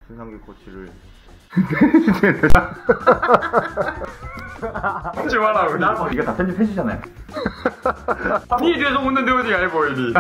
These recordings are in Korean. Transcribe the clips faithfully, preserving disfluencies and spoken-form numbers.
신상규 코치를 하지 마라 우리. 나 이거 다 편집해주잖아요. 니 뒤에서 웃는데 어디 알 보이니?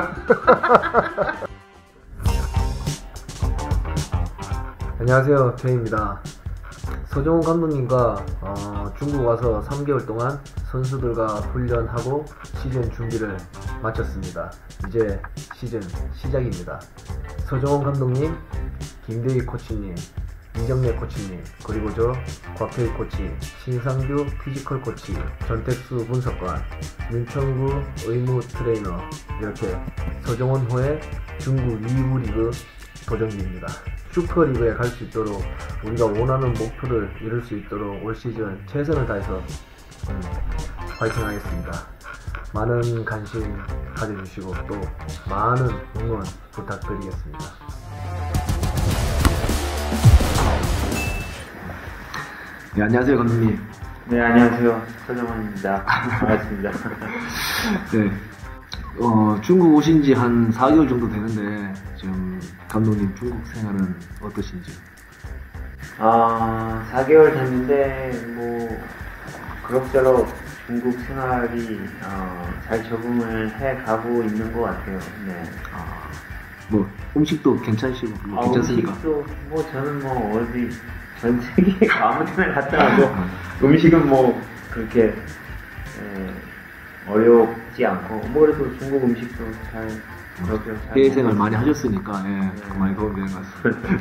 안녕하세요, 태희입니다. 서정훈 감독님과 어, 중국 와서 삼 개월 동안 선수들과 훈련하고 시즌 준비를 마쳤습니다. 이제 시즌 시작입니다. 서정훈 감독님, 김대희 코치님, 이정래 코치님, 그리고 저 곽태희 코치, 신상규 피지컬 코치, 전택수 분석관, 윤청구 의무 트레이너, 이렇게 서정훈호의 중국 이 부 리그 도전기입니다. 슈퍼리그에 갈 수 있도록 우리가 원하는 목표를 이룰 수 있도록 올 시즌 최선을 다해서 음, 파이팅 하겠습니다. 많은 관심 가져주시고 또 많은 응원 부탁드리겠습니다. 네, 안녕하세요 감독님. 네, 안녕하세요. 서정훈입니다. 반갑습니다. 네, 어, 중국 오신 지 한 사 개월 정도 되는데 지금 감독님 중국 생활은 어떠신지? 아, 사 개월 됐는데 뭐 그럭저럭 중국 생활이 어, 잘 적응을 해가고 있는 것 같아요. 네. 아, 뭐 음식도 괜찮으시고 뭐 아, 괜찮습니까? 음식도 뭐 저는 뭐 어디 전 세계 아무 데나 갔다 와도 음식은 뭐 그렇게 에, 어렵지 않고 뭐 그래도 중국 음식도 잘 그렇게 잘 해외 생활 많이 먹고 하셨으니까 예, 네. 많이 도움이 되는 것 같습니다.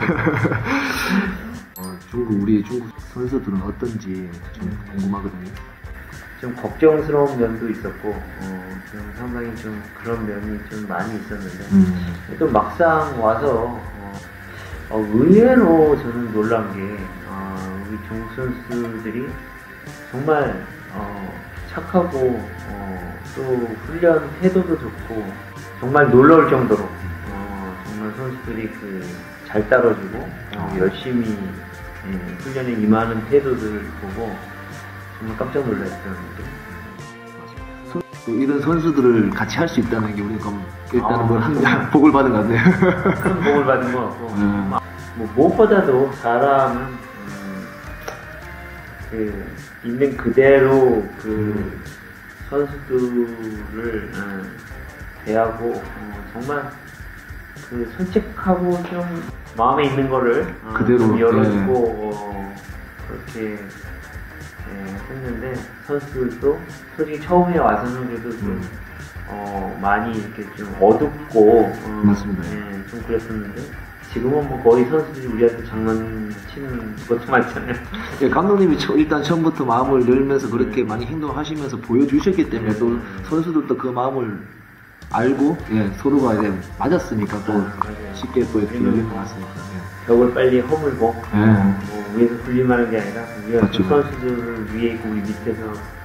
어, 중국 우리 중국 선수들은 어떤지 좀 궁금하거든요. 좀 걱정스러운 면도 있었고 어, 좀 상당히 좀 그런 면이 좀 많이 있었는데 음. 또 막상 와서 어, 어, 의외로 저는 놀란 게 어, 우리 중국 선수들이 정말 어, 착하고 어, 또 훈련 태도도 좋고 정말 놀라울 정도로 어, 정말 선수들이 그 잘 따라주고 어, 열심히 예, 훈련에 임하는 태도들을 보고 정말 깜짝 놀랐던 게. 또 이런 선수들을 같이 할 수 있다는 게 우리가 일단은 아, 뭘 한, 복을 받은 것 같네요. 큰 복을 받은 것 같고 음. 뭐 무엇보다도 사람은 음, 그 있는 그대로 그 선수들을 음, 대하고 어, 정말 그 솔직하고 좀 마음에 있는 거를 어, 그대로, 좀 열어주고 네. 어, 그렇게 예, 했는데 선수들도 솔직히 처음에 와서는 그래도 좀 음. 어, 많이 이렇게 좀 어둡고 어, 맞습니다. 예, 좀 그랬었는데 지금은 뭐 거의 선수들이 우리한테 장난치는 것도 많잖아요. 예, 감독님이 처, 일단 처음부터 마음을 열면서 그렇게 많이 행동하시면서 보여주셨기 때문에 또 선수들도 그 마음을 알고 예, 서로가 이제 맞았으니까 또 아, 맞아요. 쉽게 또 이렇게 우리는 열린 것 같습니다. 벽을 빨리 허물고 예. 뭐 위에서 굴림하는 게 아니라 우리가 맞죠. 그 선수들을 위에 있고 우리 밑에서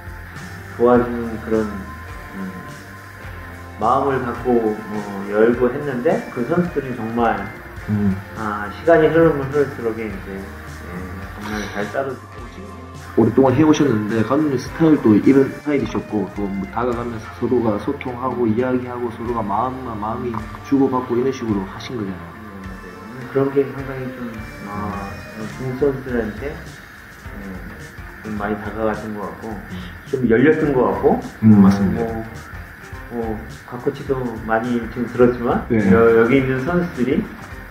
도와주는 그런 음, 마음을 갖고 어, 열고 했는데 그 선수들이 정말 음. 아, 시간이 흐르면 흐를수록 이제 예, 정말 잘 따라주고 오랫동안 해오셨는데 감독님 스타일도 이런 스타일이셨고 또뭐 다가가면서 서로가 소통하고 이야기하고 서로가 마음과 마음이 주고받고 이런 식으로 하신 거잖아요. 음, 그런 게 상당히 좀 아, 중국 선수들한테 예, 좀 많이 다가갔던 것 같고 좀 열렸던 것 같고 음, 맞습니다. 뭐, 뭐 각코치도 많이 지금 들었지만 네. 여, 여기 있는 선수들이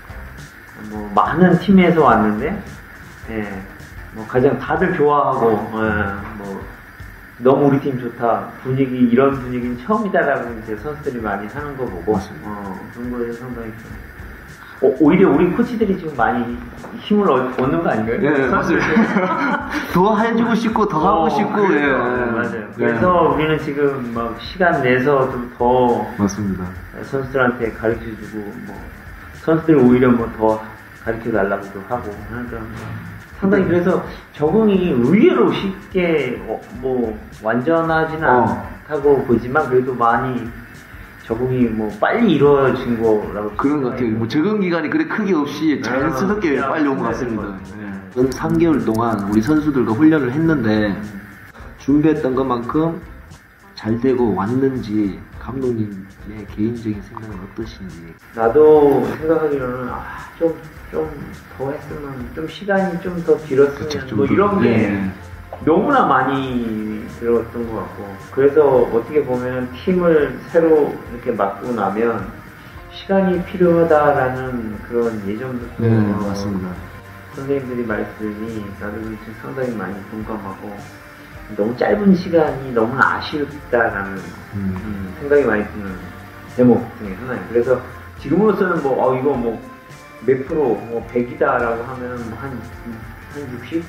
뭐 많은 팀에서 왔는데 예, 뭐 가장 다들 좋아하고 예, 뭐 너무 우리 팀 좋다 분위기 이런 분위기는 처음이다라고 이제 선수들이 많이 하는 거 보고 어, 그런 거에 상당히 좀 어, 오히려 우리 코치들이 지금 많이 힘을 얻, 얻는 거 아닌가요? 네, 맞습니다. 더 해주고 싶고 더 하고 어, 싶고 그래서, 예. 맞아요. 네. 그래서 우리는 지금 막 시간 내서 좀 더 맞습니다. 선수들한테 가르쳐주고 뭐 선수들 오히려 뭐 더 가르쳐 달라고도 하고 그러니까 상당히 그래서 적응이 의외로 쉽게 어, 뭐 완전하지는 어. 않다고 보지만 그래도 많이 적응이 뭐 빨리 이루어진 거라고 그런 것 같아요. 뭐 적응 기간이 그래 크게 없이 자연스럽게 아, 빨리 온 것 네, 같습니다. 네. 네. 삼 개월 동안 우리 선수들과 훈련을 했는데 준비했던 것만큼 잘 되고 왔는지 감독님의 개인적인 생각은 어떠신지. 나도 생각하기로는 아, 좀 좀 더 했으면 좀 시간이 좀 더 길었으면 그쵸, 뭐 좀 이런 더, 게 네. 너무나 많이 들어갔던 것 같고 그래서 어떻게 보면 팀을 새로 이렇게 맡고 나면 시간이 필요하다라는 그런 예전부터 네, 어, 맞습니다. 선생님들이 말씀이 나도 지금 상당히 많이 공감하고 너무 짧은 시간이 너무나 아쉽다라는 음. 음, 생각이 많이 드는 대목 중에 하나예요. 그래서 지금으로서는 뭐 어, 이거 뭐 몇 프로 뭐 백이다라고 하면 한, 한 육십?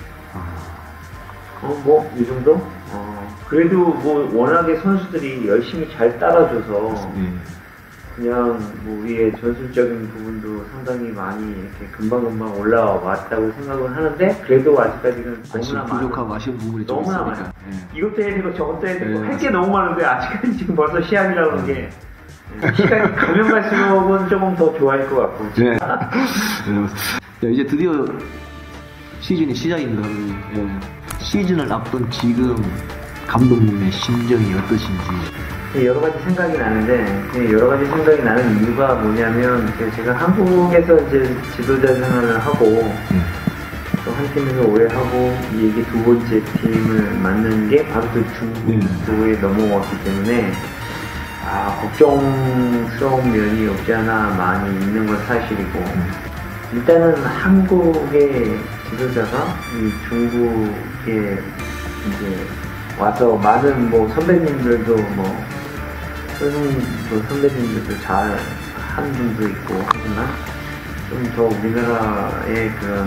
어, 뭐, 이 정도? 어, 그래도 뭐, 워낙에 선수들이 열심히 잘 따라줘서, 네. 그냥 뭐, 우리의 전술적인 부분도 상당히 많이 이렇게 금방금방 올라왔다고 생각을 하는데, 그래도 아직까지는 아쉬운 너무나 부족하고 많은, 아쉬운 부분이 좀 너무나 있으니까. 많아요. 예. 이것도 해야 되고 저것도 해야 되고, 네, 할 게 너무 많은데, 아직까지 지금 벌써 시합이라는 게, 시간이 가면 갈수록은 조금 더 좋아할 것 같고. 네. 네, 이제 드디어 시즌이 시작입니다. 예. 시즌을 앞둔 지금 감독님의 심정이 어떠신지. 여러 가지 생각이 나는데 여러 가지 생각이 나는 이유가 뭐냐면 제가 한국에서 이제 지도자 생활을 하고 음. 또 한 팀에서 오래 하고 이게 두 번째 팀을 맡는 게 바로 그 중국도에 넘어왔기 때문에 아 걱정스러운 면이 없지 않아 많이 있는 건 사실이고 일단은 한국의 지도자가 이 중국에 이제 와서 많은 뭐 선배님들도 뭐 선생님 뭐 선배님들도 잘 한 분도 있고 하지만 좀 더 우리나라의 그런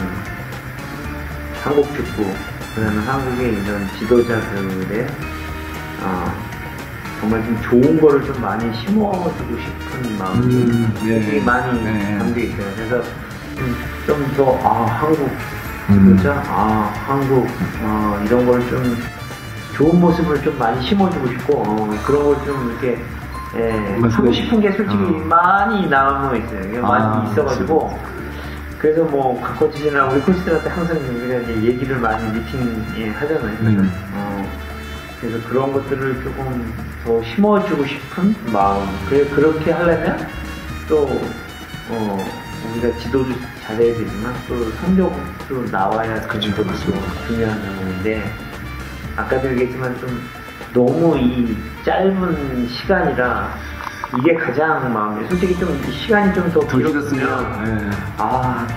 한국 축구 그다음에 한국의 이런 지도자들의 어, 정말 좀 좋은 거를 좀 많이 심어주고 싶은 마음이 음, 네. 되게 많이 네. 담겨 있어요. 그래서 좀 더 아 한국 음. 진짜 아 한국 어, 이런 걸 좀 좋은 모습을 좀 많이 심어주고 싶고 어, 그런 걸 좀 이렇게 예, 하고 싶은 게 솔직히 어. 많이 남아 있어요. 아, 많이 있어가지고 그래서 뭐 각 코치들이나 우리 코치들한테 항상 우리가 이제 얘기를 많이 미팅 예, 하잖아요. 음. 어, 그래서 그런 것들을 조금 더 심어주고 싶은 마음. 그래 그렇게 하려면 또 어, 우리가 지도도 잘해야 되지만 또 성적도 나와야 되는 것도 중요한 부분인데 아까도 얘기했지만 좀 너무 이 짧은 시간이라 이게 가장 마음에 솔직히 좀 시간이 좀 더 더 길었으면 예. 아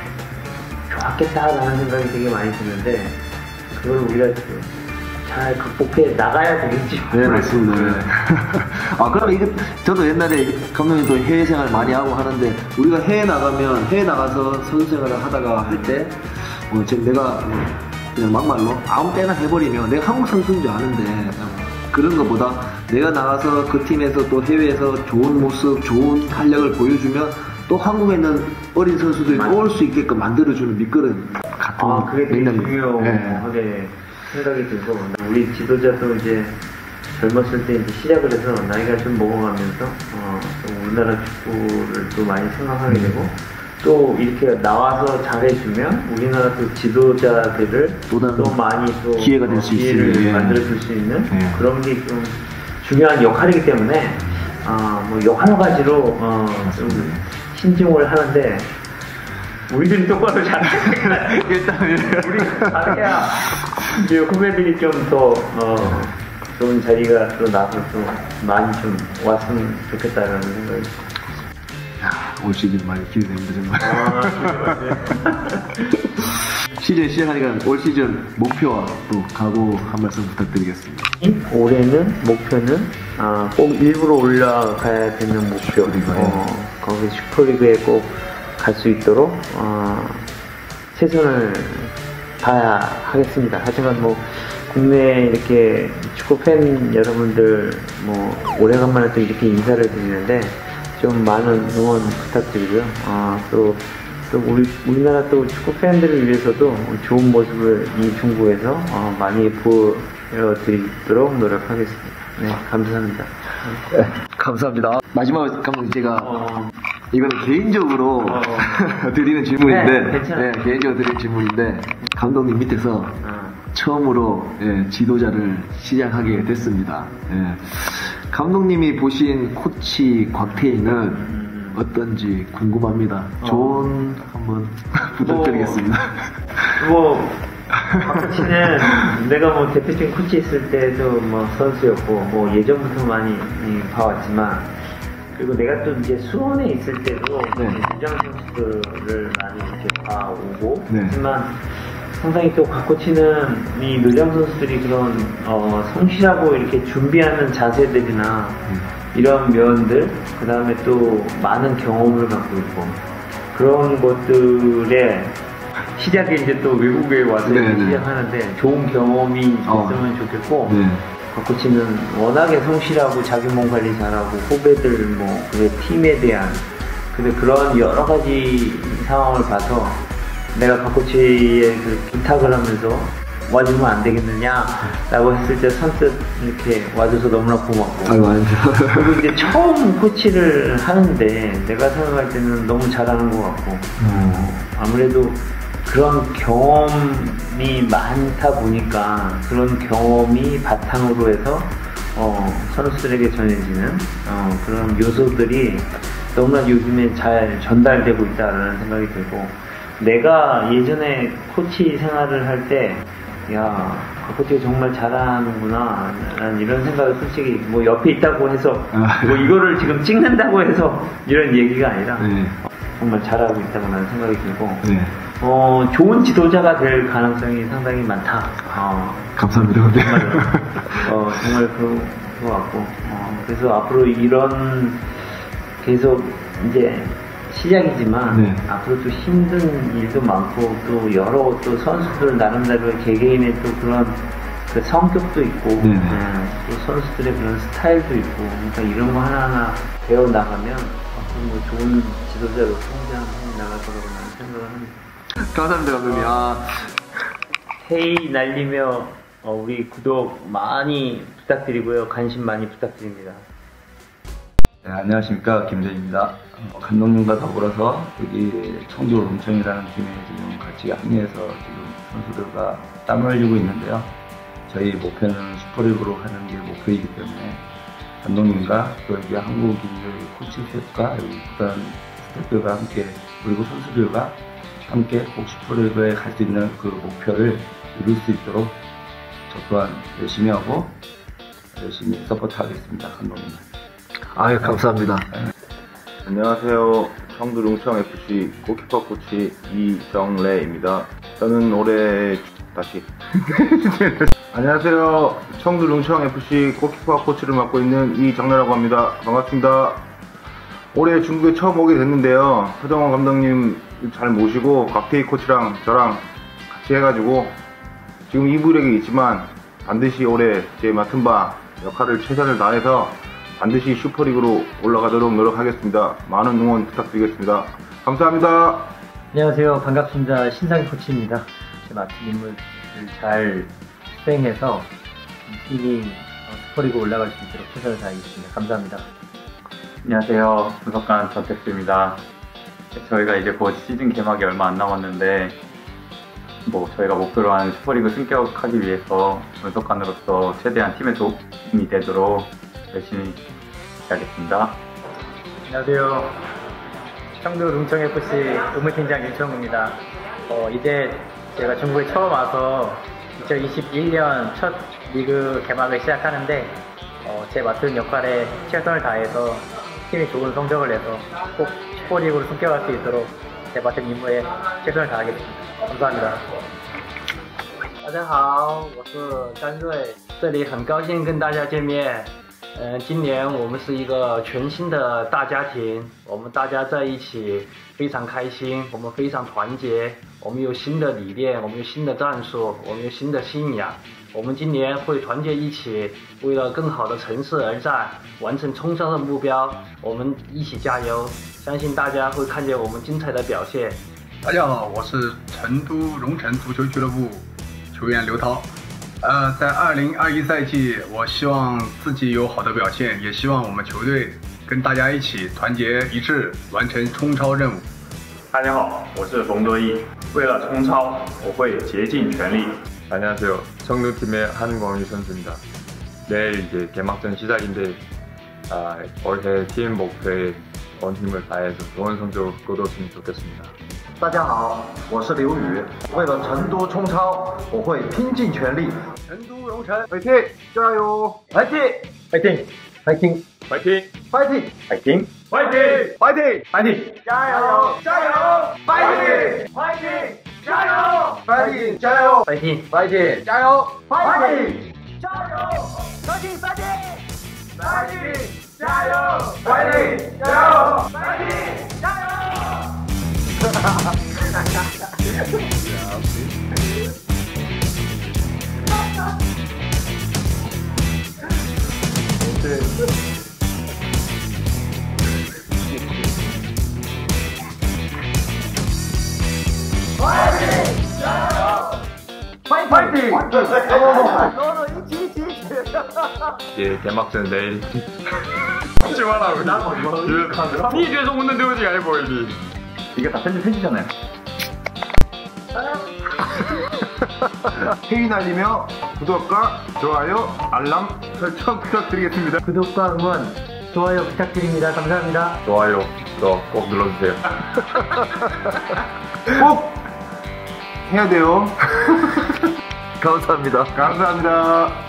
좋았겠다라는 생각이 되게 많이 드는데 그걸 우리가 잘 극복해 나가야 되겠지. 네, 맞습니다. 네. 아, 그러면 이게, 저도 옛날에 감독님도 해외 생활 많이 하고 하는데, 우리가 해외 나가면, 해외 나가서 선수 생활을 하다가 할 때, 뭐, 지금 내가, 그냥 막말로 아무 때나 해버리면, 내가 한국 선수인 줄 아는데, 그런 것보다 내가 나가서 그 팀에서 또 해외에서 좋은 모습, 좋은 활약을 보여주면, 또 한국에 있는 어린 선수들이 또 올 수 있게끔 만들어주는 밑거름 같은. 아, 그게 되게 맥락이- 중요하게 네. 생각이 들고, 우리 지도자도 이제 젊었을 때 이제 시작을 해서 나이가 좀 먹어가면서, 어, 또 우리나라 축구를 또 많이 생각하게 되고, 또 이렇게 나와서 잘해주면 우리나라 또 지도자들을 또 다른 또 많이 또 기회가 될 수 기회를 있어요. 예. 만들어줄 수 있는 예. 그런 게 좀 중요한 역할이기 때문에, 어, 뭐 여러 가지로, 어, 좀 신중을 하는데, 우리들이 똑바로 잘해야 일단 우리 잘해야 이제 후배들이 좀 더 어, 좋은 자리가 또 나서 또 많이 좀 왔으면 좋겠다라는 생각이 야, 올 시즌 많이 기대됩니다, 정말. 아, 시즌 시작하니까 올 시즌 목표와 또 각오 한 말씀 부탁드리겠습니다. 올해는 목표는 아, 꼭 일부러 올라가야 되는 목표. 슈퍼리그. 어, 거기 슈퍼리그에 꼭 갈 수 있도록 어, 최선을 다해야 하겠습니다. 하지만 뭐 국내 이렇게 축구 팬 여러분들 뭐 오래간만에 또 이렇게 인사를 드리는데 좀 많은 응원 부탁드리고요. 어, 또, 또 우리 우리나라 또 축구 팬들을 위해서도 좋은 모습을 이 중국에서 어, 많이 보여드리도록 노력하겠습니다. 네, 감사합니다. 네, 감사합니다. 마지막 감독님 제가 어, 이거는 개인적으로 어. 드리는 질문인데, 네, 괜찮아요. 네, 개인적으로 드리는 질문인데 감독님 밑에서 어. 처음으로 예, 지도자를 시작하게 됐습니다. 예. 감독님이 보신 코치 곽태희는 어떤지 궁금합니다. 어. 조언 한번 부탁드리겠습니다. 뭐, 코치는 내가 뭐 대표팀 코치 있을 때도 뭐 선수였고, 뭐 예전부터 많이 봐왔지만, 그리고 내가 또 이제 수원에 있을 때도 네. 유장 선수들을 많이 이렇게 봐오고, 네. 하지만 상당히 또 곽 코치는 이 노장 선수들이 그런 어, 성실하고 이렇게 준비하는 자세들이나 음. 이런 면들, 그 다음에 또 많은 경험을 갖고 있고 그런 것들에 시작이 이제 또 외국에 와서 네네. 시작하는데 좋은 경험이 있으면 어. 좋겠고 네. 곽 코치는 워낙에 성실하고 자기 몸 관리 잘하고 후배들 뭐 그 팀에 대한 근데 그런 여러 가지 상황을 봐서 내가 곽 코치에 그 부탁을 하면서 와주면 안 되겠느냐 라고 했을 때 선뜻 이렇게 와줘서 너무나 고맙고 아이고 아니죠. 그리고 이제 처음 코치를 하는데 내가 생각할 때는 너무 잘하는 것 같고 어, 아무래도 그런 경험이 많다 보니까 그런 경험이 바탕으로 해서 어, 선수들에게 전해지는 어, 그런 요소들이 너무나 요즘에 잘 전달되고 있다는 생각이 들고 내가 예전에 코치 생활을 할 때 야, 코치가 정말 잘하는구나 라는 이런 생각을 솔직히 뭐 옆에 있다고 해서 아. 뭐 이거를 지금 찍는다고 해서 이런 얘기가 아니라 네. 어, 정말 잘하고 있다고 나는 생각이 들고 네. 어, 좋은 지도자가 될 가능성이 상당히 많다. 어, 감사합니다. 네. 정말로. 어, 정말 그런 것 같고. 어, 그래서 앞으로 이런 계속 이제 시작이지만 네. 앞으로 또 힘든 일도 많고 또 여러 또 선수들 나름대로 개개인의 또 그런 그 성격도 있고 네. 예, 또 선수들의 그런 스타일도 있고 그러니까 이런 거 하나하나 배워 나가면 앞으로 뭐 좋은 지도자로 성장해 나갈 거라고 나는 생각을 합니다. 감사합니다 감독님. 아, 헤이 날리며 어, 우리 구독 많이 부탁드리고요. 관심 많이 부탁드립니다. 네, 안녕하십니까, 김재입니다. 어, 감독님과 더불어서 여기 청주 롱청이라는 팀에 지금 같이 합류해서 지금 선수들과 땀을 흘리고 있는데요. 저희 목표는 슈퍼리그로 하는 게 목표이기 때문에 감독님과 또 여기 한국인 코치 스태프가 여기 구단 스태프들과 함께 그리고 선수들과 함께 꼭 슈퍼리그에 갈 수 있는 그 목표를 이룰 수 있도록 저 또한 열심히 하고 열심히 서포트하겠습니다, 감독님. 아유 감사합니다. 안녕하세요. 청주 롱청에프씨 골키퍼 코치 이정래입니다. 저는 올해 다시 안녕하세요. 청주 롱청에프씨 골키퍼 코치를 맡고 있는 이정래라고 합니다. 반갑습니다. 올해 중국에 처음 오게 됐는데요. 서정원 감독님 잘 모시고 곽태희 코치랑 저랑 같이 해가지고 지금 이 부력이 있지만 반드시 올해 제 맡은 바 역할을 최선을 다해서 반드시 슈퍼리그로 올라가도록 노력하겠습니다. 많은 응원 부탁드리겠습니다. 감사합니다. 안녕하세요. 반갑습니다. 신상희 코치입니다. 제 맡은 임무를 잘 수행해서 팀이 슈퍼리그 올라갈 수 있도록 최선을 다하겠습니다. 감사합니다. 안녕하세요. 분석관 전택수입니다. 저희가 이제 곧 시즌 개막이 얼마 안 남았는데 뭐 저희가 목표로 하는 슈퍼리그 승격하기 위해서 분석관으로서 최대한 팀에 도움이 되도록 열심히 해야겠습니다. 안녕하세요. 청주 롱청에프씨 의무팀장 윤청우입니다. 어, 이제 제가 중국에 처음 와서 이천이십일 년 첫 리그 개막을 시작하는데 어, 제 맡은 역할에 최선을 다해서 팀이 좋은 성적을 내서 꼭 슈퍼리그로 승격할 수 있도록 제 맡은 임무에 최선을 다하겠습니다. 감사합니다. 大家好，我是张瑞，这里很高兴跟大家见面。嗯、呃，今年我们是一个全新的大家庭，我们大家在一起非常开心，我们非常团结，我们有新的理念，我们有新的战术，我们有新的信仰。我们今年会团结一起，为了更好的城市而战，完成冲刺的目标。我们一起加油，相信大家会看见我们精彩的表现。 大家好，我是成都蓉城足球俱乐部球员刘涛。呃，在二零二一赛季，我希望自己有好的表现，也希望我们球队跟大家一起团结一致，完成冲超任务。 大家好，我是冯德义。为了冲超，我会竭尽全力。 안녕하세요. 청도팀의 한광희 선수입니다. 내일 이제 개막전 시작인데 아, 올해 팀 목표에 온 힘을 다해서 좋은 성적 거뒀으면 좋겠습니다. 大家好，我是刘宇。为了成都冲超，我会拼尽全力。 成都荣成，화이팅加油！ 파이팅! 파이팅! 파이팅! 파이팅! 파이팅! 파이팅! 화이팅! 화이팅! 파이팅! 加油！加油！ 파이팅! 파이팅! 加油！ 파이팅! 자요! 파이팅! 파이팅! 자요! 파이팅! 加油！ 파이팅! 파이팅! 파이팅! 加油！ 파이팅! 加油！ 파이팅! 加油！ 파이팅! 예, 개막전 내일. 하지 마라, 우리. 니 계속 웃는데 오지 말고, 이리. 이게 다 편집해주잖아요. 회의 날리며 구독과 좋아요, 알람 설정 부탁드리겠습니다. 구독과 응원, 좋아요 부탁드립니다. 감사합니다. 좋아요, 구독 꼭 눌러주세요. 꼭 해야 돼요. 감사합니다. 감사합니다.